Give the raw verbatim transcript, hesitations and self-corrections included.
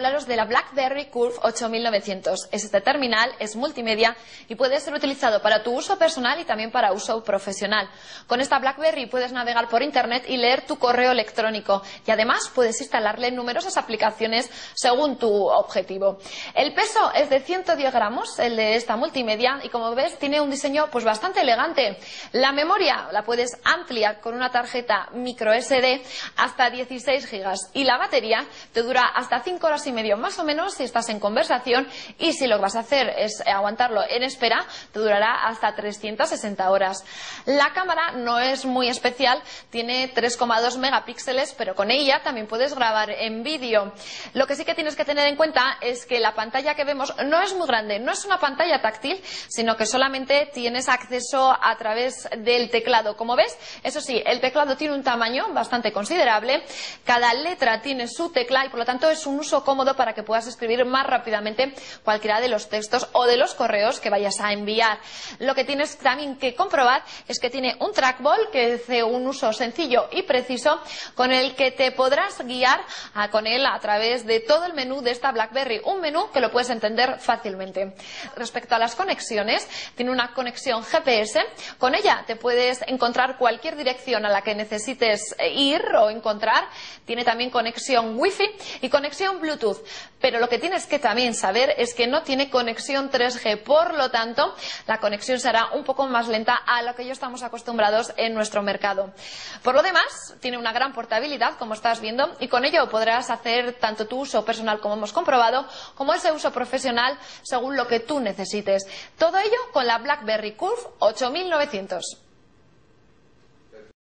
hablaros de la BlackBerry Curve ocho mil novecientos. Este terminal es multimedia y puede ser utilizado para tu uso personal y también para uso profesional. Con esta BlackBerry puedes navegar por internet y leer tu correo electrónico y además puedes instalarle numerosas aplicaciones según tu objetivo. El peso es de ciento diez gramos, el de esta multimedia, y como ves tiene un diseño pues bastante elegante. La memoria la puedes ampliar con una tarjeta micro ese de hasta dieciséis gigas y la batería te dura hasta cinco horas y medio más o menos si estás en conversación, y si lo que vas a hacer es aguantarlo en espera te durará hasta trescientas sesenta horas. La cámara no es muy especial, tiene tres coma dos megapíxeles, pero con ella también puedes grabar en vídeo. Lo que sí que tienes que tener en cuenta es que la pantalla que vemos no es muy grande, no es una pantalla táctil, sino que solamente tienes acceso a través del teclado. Como ves, eso sí, el teclado tiene un tamaño bastante considerable, cada letra tiene su tecla y por lo tanto es un uso cómodo para que puedas escribir más rápidamente cualquiera de los textos o de los correos que vayas a enviar. Lo que tienes también que comprobar es que tiene un trackball que hace un uso sencillo y preciso con el que te podrás guiar a, con él a través de todo el menú de esta BlackBerry, un menú que lo puedes entender fácilmente. Respecto a las conexiones, tiene una conexión G P S, con ella te puedes encontrar cualquier dirección a la que necesites ir o encontrar, tiene también conexión Wi-Fi y conexión Bluetooth, pero lo que tienes que también saber es que no tiene conexión tres G, por lo tanto la conexión será un poco más lenta a lo que ya estamos acostumbrados en nuestro mercado. Por lo demás, tiene una gran portabilidad, como estás viendo, y con ello podrás hacer tanto tu uso personal, como hemos comprobado, como ese uso profesional según lo que tú necesites. Todo ello con la BlackBerry Curve ocho mil novecientos.